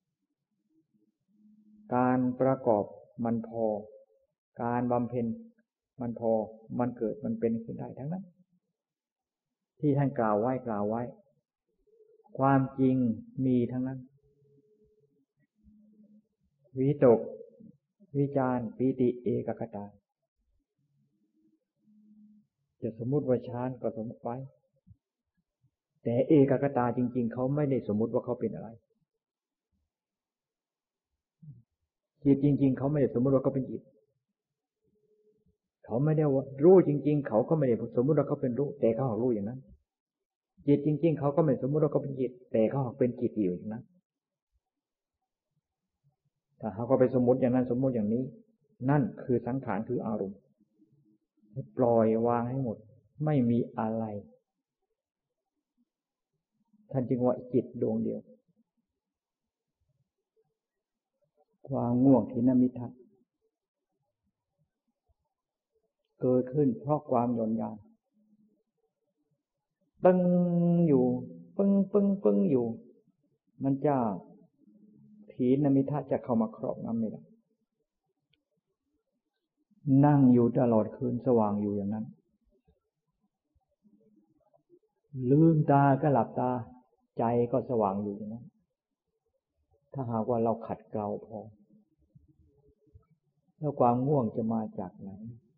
การประกอบมันพอการบำเพ็ญมันพอมันเกิดมันเป็นขึ้นได้ทั้งนั้นที่ท่านกล่าวไว้ความจริงมีทั้งนั้นวิตกวิจารปีติเอกคตาจะสมมุติว่าฌานก็สมมุติไว้แต่เอกคตาจริงๆเขาไม่ได้สมมุติว่าเขาเป็นอะไรจิตจริงๆเขาไม่ได้สมมุติว่าเขาเป็นจิตเขาไม่ได้ว่ารู้จริงๆเขาก็ไม่ได้สมมุติว่าเขาเป็นรู้แต่เขารู้อย่างนั้นจิตจริงๆเขาก็ไม่สมมุติว่าเขาเป็นจิตแต่เขาเป็นจิตอยู่อย่างนั้นถ้าเขาก็ไปสมมุติอย่างนั้นสมมุติอย่างนี้นั่นคือสังขารคืออารมณ์ให้ปล่อยวางให้หมดไม่มีอะไรท่านจึงว่าจิตดวงเดียวความง่วงทินมิทะเกิดขึ้นเพราะความหย่อนยานปึ้งอยู่ปึ้งอยู่มันจะถีนมิทะจะเข้ามาครอบงำไม่ได้นั่งอยู่ตลอดคืนสว่างอยู่อย่างนั้นลืมตาก็หลับตาใจก็สว่างอยู่อย่างนั้นถ้าหากว่าเราขัดเกลาพอแล้วความง่วงจะมาจากไหน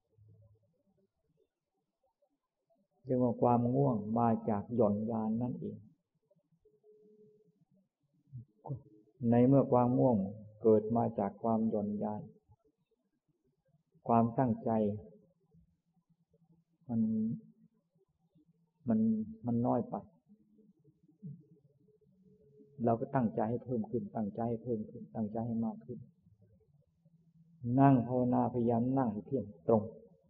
เรียกว่าความง่วงมาจากหย่อนยานนั่นเองในเมื่อความง่วงเกิดมาจากความหย่อนยานความตั้งใจมันน้อยไปเราก็ตั้งใจให้เพิ่มขึ้นตั้งใจให้เพิ่มขึ้นตั้งใจให้มากขึ้นนั่งภาวนาพยายามนั่งให้เที่ยงตรง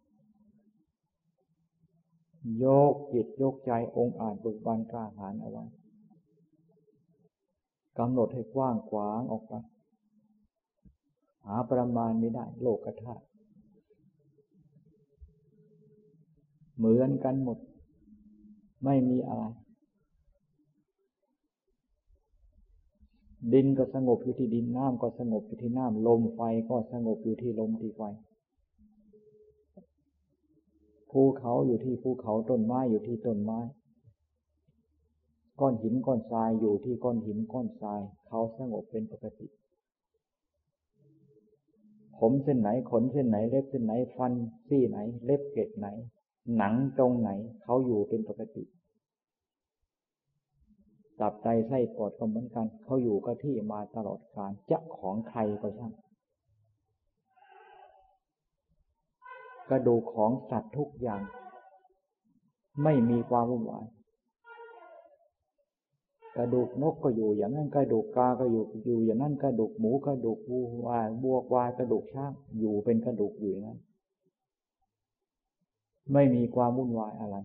โยกจิตโยกใจองค์อาจเบิกบานกล้าหาญเอาไว้กำหนดให้กว้างขวางออกไปหาประมาณไม่ได้โลกธาตุเหมือนกันหมดไม่มีอะไรดินก็สงบอยู่ที่ดินน้ำก็สงบอยู่ที่น้ำลมไฟก็สงบอยู่ที่ลมที่ไฟภูเขาอยู่ที่ภูเขาต้นไม้อยู่ที่ต้นไม้ก้อนหินก้อนทรายอยู่ที่ก้อนหินก้อนทรายเขาสงบเป็นปกติผมเส้นไหนขนเส้นไหนเล็บเส้นไหนฟันซี่ไหนเล็บเกล็ดไหนหนังตรงไหนเขาอยู่เป็นปกติตับไตไส้ปอดก็เหมือนกันเขาอยู่กับที่มาตลอดกาลจะของใครก็ช่างกระดูกของสัตว์ทุกอย่างไม่มีความวุ่นวายกระดูกนกก็อยู่อย่างนั้นกระดูกกาก็อยู่อย่างนั้นกระดูกหมูกระดูกวัวบัวควายกระดูกช้างอยู่เป็นกระดูกอยู่อย่างนั้นไม่มีความวุ่นวายอะไร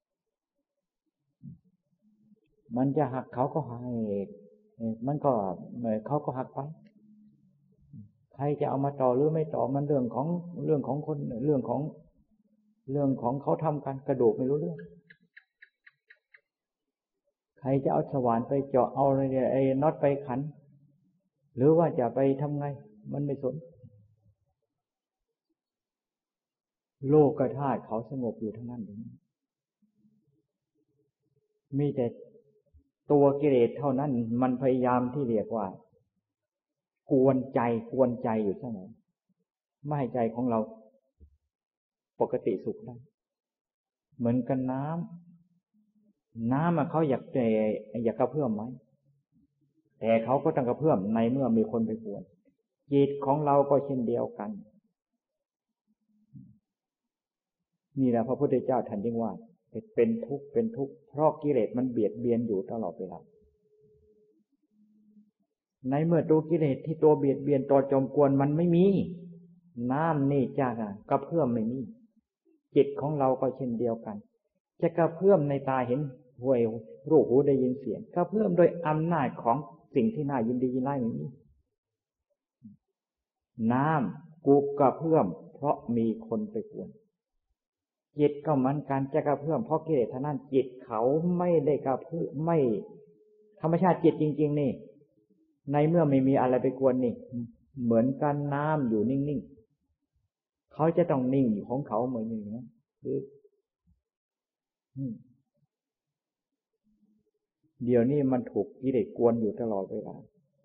มันจะหักเขาก็หักมันก็เขาก็หักไปใครจะเอามาต่อหรือไม่ต่อมันเรื่องของคนเรื่องของเขาทำกันกระดูกไม่รู้เรื่องใครจะเอาสว่านไปเจาะเอาอะไรเนี่ยไอ้น็อตไปขันหรือว่าจะไปทำไงมันไม่สนโลกธาตุเขาสงบอยู่ทั้งนั้นมีแต่ตัวกิเลสเท่านั้นมันพยายามที่เรียกว่ากวนใจอยู่เสมอไม่ให้ใจของเราปกติสุขได้เหมือนกันน้ำเขาอยากกระเพื่อมไหมแต่เขาก็ต้องกระเพื่อมในเมื่อมีคนไปกวนจิตของเราก็เช่นเดียวกันนี่แหละพระพุทธเจ้าท่านจึงว่าเป็นทุกข์เพราะกิเลสมันเบียดเบียนอยู่ตลอดเวลาในเมื่อตัวกิเลสที่ตัวเบียดเบียนตัวจมกวนมันไม่มีน้ำนี่จากกระเพื่อมไม่มีจิตของเราก็เช่นเดียวกันจะกระเพื่อมในตาเห็นหูรูปหูได้ยินเสียงกระเพื่อมโดยอำนาจของสิ่งที่น่ายินดียินร้ายไม่มีน้ำกูกระเพื่อมเพราะมีคนไปกวนจิตก็เหมือนกันจะกระเพื่อมเพราะกิเลสเท่านั้นจิตเขาไม่ได้กระเพื่อมไม่ธรรมชาติจิตจริงๆนี่ในเมื่อไม่มีอะไรไปกวนนี่เหมือนกันน้ำอยู่นิ่งๆเขาจะต้องนิ่งอยู่ของเขาเหมือนอย่างนี้คือเดี๋ยวนี้มันถูกกิเลสกวนอยู่ตลอดเวลา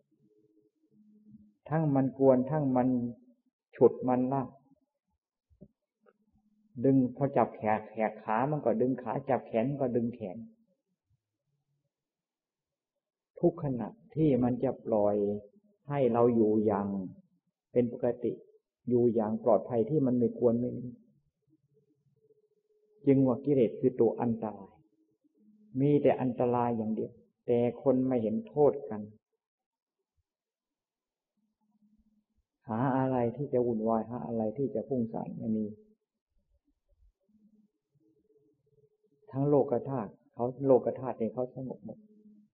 ทั้งมันกวนทั้งมันฉุดมันลากดึงพอจับแขนขามันก็ดึงขาจับแขนมันก็ดึงแขนทุกขณะที่มันจะปล่อยให้เราอยู่อย่างเป็นปกติอยู่อย่างปลอดภัยที่มันไม่ควรไม่จึงว่ากิเลสคือตัวอันตรายมีแต่อันตรายอย่างเดียวแต่คนไม่เห็นโทษกันหาอะไรที่จะวุ่นวายหาอะไรที่จะพุ่งสานไม่มีทั้งโลกธาตุเขาโลกธาตุเนี่ยเขาสงบหมด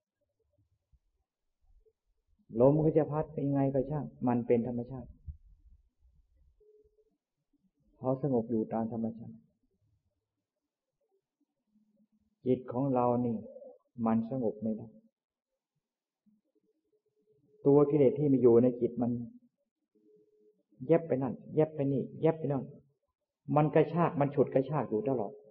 ลมก็จะพัดเป็นไงก็ช่างมันเป็นธรรมชาติเขาสงบอยู่ตามธรรมชาติจิตของเรานี่มันสงบไม่ได้ตัวกิเลสที่มีอยู่ในจิตมันแยบไปนั่นแยบไปนี่แยบไปนั่นมันกระชากมันฉุดกระชากอยู่ตลอด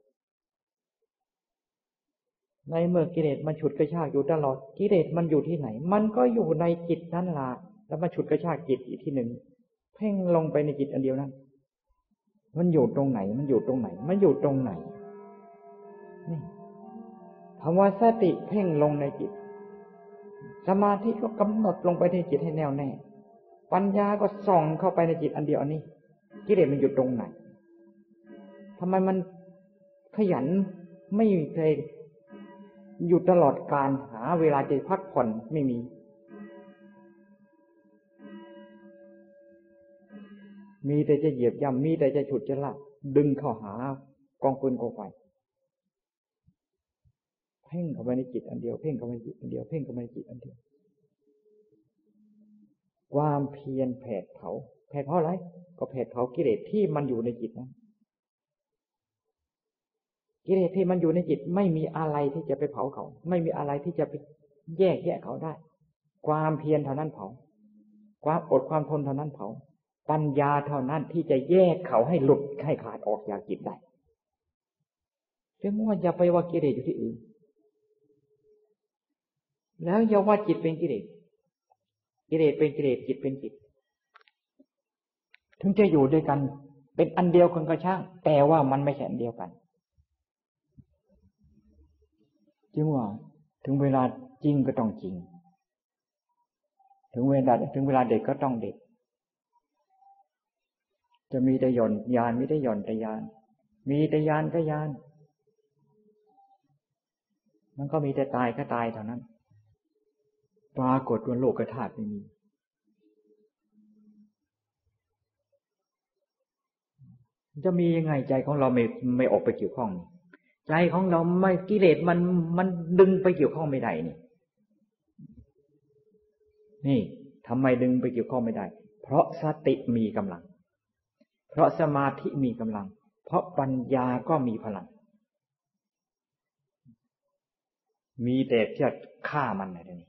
ในเมื่อกิเลสมันฉุดกระชากอยู่ตลอดกิเลสมันอยู่ที่ไหนมันก็อยู่ในจิตนั่นล่ะแล้วมันฉุดกระชากจิตอีกที่หนึ่งเพ่งลงไปในจิตอันเดียวนั้นมันอยู่ตรงไหนมันอยู่ตรงไหนมันอยู่ตรงไหนนี่คำว่าสติเพ่งลงในจิตสมาธิก็กำหนดลงไปในจิตให้แน่วแน่ปัญญาก็ส่องเข้าไปในจิตอันเดียวอันนี้กิเลสมันอยู่ตรงไหนทำไมมันขยันไม่เคยอยู่ตลอดการหาเวลาจะพักผ่อนไม่มีแต่จะเหยียบย่ำมีแต่จะฉุดจะลากดึงเข้าหากองฟืนกองไฟเพ่งเข้าไปในจิตอันเดียวเพ่งเข้าไปในจิตอันเดียวเพ่งเข้าไปในจิตอันเดียวความเพียรแผดเผาอะไรก็แผดเผากิเลสที่มันอยู่ในจิตนั้นกิเลสที่มันอยู่ในจิตไม่มีอะไรที่จะไปเผาเขาไม่มีอะไรที่จะไปแยกเขาได้ความเพียรเท่านั้นเผาความอดความทนเท่านั้นเผาปัญญาเท่านั้นที่จะแยกเขาให้หลุดให้ขาดออกจากจิตได้เรื่องว่าอย่าไปว่ากิเลสอยู่ที่อื่นแล้วอย่าว่าจิตเป็นกิเลสกิเลสเป็นกิเลสจิตเป็นจิตถึงจะอยู่ด้วยกันเป็นอันเดียวกันก็ช่างแต่ว่ามันไม่ใช่อันเดียวกันจึงว่าถึงเวลาจริงก็ต้องจริงถึงเวลาเด็กก็ต้องเด็กจะมีแต่หย่อนยานไม่ได้หย่อนแต่ยานมีแต่ยานก็ยานมันก็มีแต่ตายก็ตายเท่านั้นปรากฏว่าโลกธาตุไม่มีจะมียังไงใจของเราไม่ออกไปเกี่ยวข้องใจของเราไม่กิเลสมันดึงไปเกี่ยวข้องไม่ได้นี่ทำไมดึงไปเกี่ยวข้องไม่ได้เพราะสติมีกำลังเพราะสมาธิมีกำลังเพราะปัญญาก็มีพลังมีแต่จะฆ่ามันอะไรนี่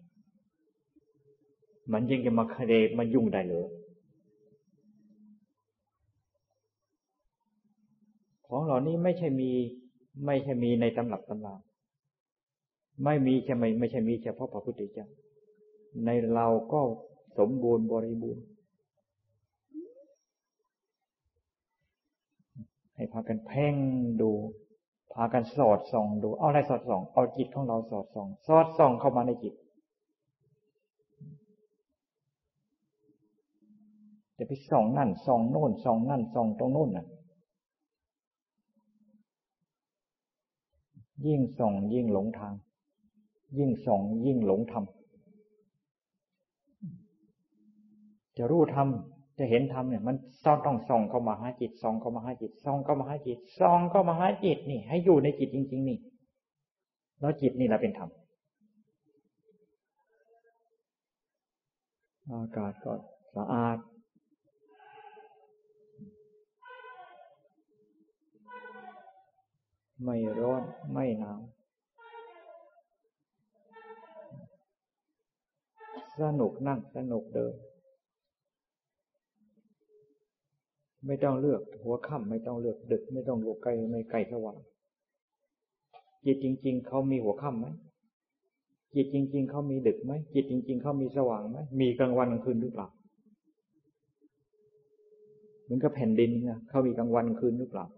มันยังจะมาคเดมายุ่งได้เลยของเหล่านี้ไม่ใช่มีในตำรับตำราไม่ใช่มีเฉพาะพระพุทธเจ้าในเราก็สมบูรณ์บริบูรณ์ให้พากันเพ่งดูพากันสอดส่องดูเอาอะไรสอดส่องเอาจิตของเราสอดส่องเข้ามาในจิตจะไปส่องนั่นส่องโน่นส่องนั่นส่องตรงโน่นน่ะยิ่งส่องยิ่งหลงทางยิ่งส่องยิ่งหลงธรรมจะรู้ธรรมจะเห็นธรรมเนี่ยมันต้องส่องเข้ามาหาจิตส่องเข้ามาหาจิตส่องเข้ามาหาจิตส่องเข้ามาหาจิตนี่ให้อยู่ในจิตจริงๆนี่แล้วจิตนี่แหละเป็นธรรมอากาศก็สะอาดไม่ร้อนไม่หนาวสนุกนั่งสนุกเดินไม่ต้องเลือกหัวค่ำไม่ต้องเลือกดึกไม่ต้องอยู่ไกลไม่ไกลสว่างจิตจริงๆเขามีหัวค่ำไหมจิตจริงๆเขามีดึกไหมจิตจริงๆเขามีสว่างไหมมีกลางวันกลางคืนหรือเปล่าเหมือนกับแผ่นดินนะเขามีกลางวันกลางคืนหรือเปล่า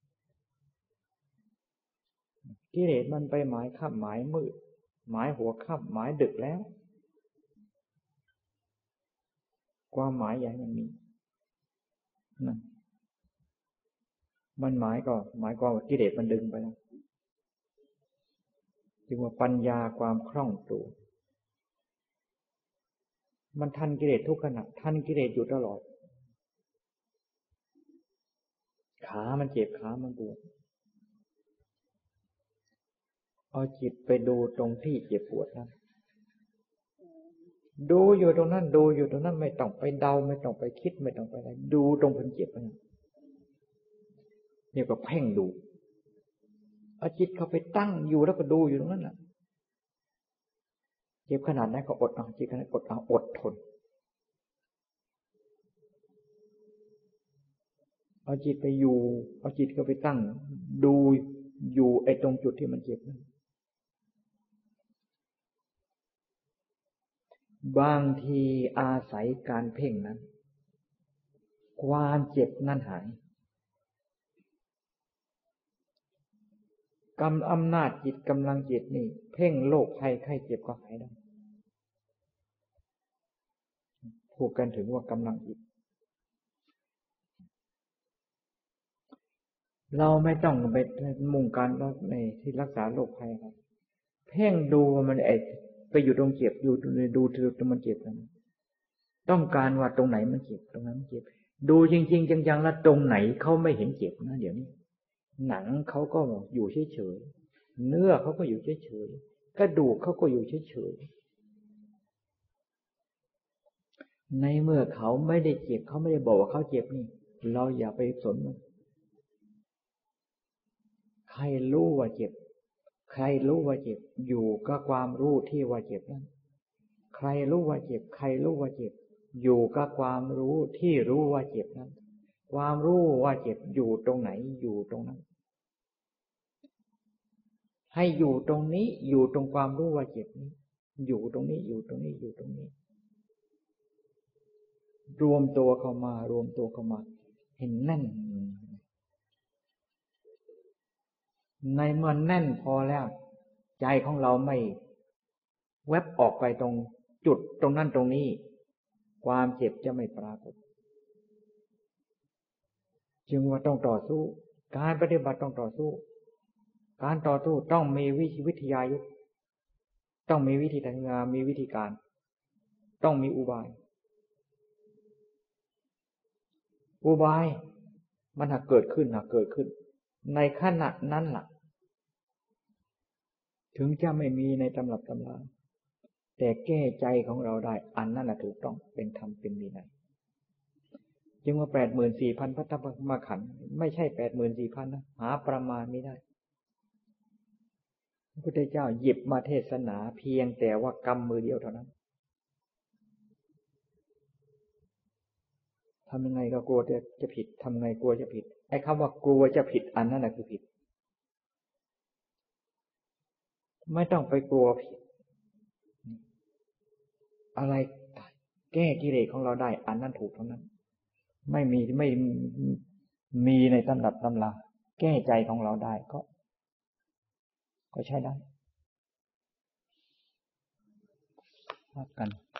กิเลสมันไปหมายค่ำหมายมืดหมายหัวค่ำหมายดึกแล้วความหมายใหญ่มันมีนั่นมันหมายก็หมายความว่ากิเลสมันดึงไปแล้วจึงว่าปัญญาความคล่องตัวมันทันกิเลสทุกขณะทันกิเลสอยู่ตลอดขามันเจ็บขามันปวดเอาจิตไปดูตรงที่เจ็บปวดนั้นดูอยู่ตรงนั้นดูอยู่ตรงนั้นไม่ต้องไปเดาไม่ต้องไปคิดไม่ต้องไปอะไรดูตรงคนเจ็บนั้นเนี่ยก็เพ่งดูเอาจิตเข้าไปตั้งอยู่แล้วก็ดูอยู่ตรงนั้นน่ะเจ็บขนาดนั้นก็อดเอาจิตขนาดอดเอาอดทนเอาจิตไปอยู่เอาจิตเข้าไปตั้งดูอยู่ไอ้ตรงจุดที่มันเจ็บนั้นบางทีอาศัยการเพ่งนั้นความเจ็บนั้นหายอำนาจจิตกำลังจิตนี่เพ่งโรคภัยไข้เจ็บก็หายได้พูดกันถึงว่ากำลังจิตเราไม่ต้องไปมุ่งการในที่รักษาโรคภัยครับเพ่งดูมันไปอยู่ตรงเจ็บอยู่ดูตรงมันเจ็บนั้นต้องการว่าตรงไหนมันเจ็บตรงนั้นมันเจ็บดูจริงๆจังๆแล้วตรงไหนเขาไม่เห็นเจ็บนะเดี๋ยวนี้หนังเขาก็อยู่เฉยๆเนื้อเขาก็อยู่เฉยๆกระดูกเขาก็อยู่เฉยๆในเมื่อเขาไม่ได้เจ็บเขาไม่ได้บอกว่าเขาเจ็บนี่เราอย่าไปสนมันใครรู้ว่าเจ็บใครรู้ว่าเจ็บอยู่กับความรู้ที่ว่าเจ็บนั้นใครรู้ว่าเจ็บใครรู้ว่าเจ็บอยู่กับความรู้ที่รู้ว่าเจ็บนั้นความรู้ว่าเจ็บอยู่ตรงไหนอยู่ตรงนั้นให้อยู่ตรงนี้อยู่ตรงความรู้ว่าเจ็บนี้อยู่ตรงนี้อยู่ตรงนี้อยู่ตรงนี้รวมตัวเข้ามารวมตัวเข้ามาเห็นแน่นในเมื่อแน่นพอแล้วใจของเราไม่แวบออกไปตรงจุดตรงนั้นตรงนี้ความเจ็บจะไม่ปรากฏจึงว่าต้องต่อสู้การปฏิบัติต้องต่อสู้การต่อสู้ต้องมีวิทยายุทธต้องมีวิธีทำงานมีวิธีการต้องมีอุบายมันหากเกิดขึ้นในขณะนั้นล่ะถึงจะไม่มีในตำรับตำราแต่แก้ใจของเราได้อันนั้นแหละถูกต้องเป็นธรรมเป็นวินัยจึงว่า 84,000 พระธรรมขันธ์ไม่ใช่ 84,000 นะหาประมาณไม่ได้พระพุทธเจ้าหยิบมาเทศนาเพียงแต่ว่ากำมือเดียวเท่านั้นทำยังไงก็กลัวจะผิดทำไงกลัวจะผิดไอ้คำว่ากลัวจะผิดอันนั้นแหละคือผิดไม่ต้องไปกลัวผิดอะไรแก้กิเลสของเราได้อันนั้นถูกเท่านั้นไม่มีในตำรับตำราแก้ใจของเราได้ก็ใช้ได้พักกัน